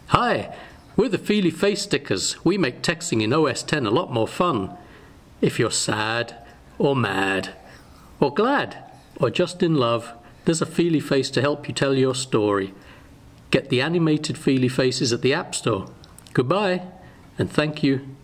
Hi, we're the FeelieFace stickers. We make texting in OS X a lot more fun. If you're sad, or mad, or glad, or just in love, there's a FeelieFace to help you tell your story. Get the animated FeelieFaces at the App Store. Goodbye, and thank you.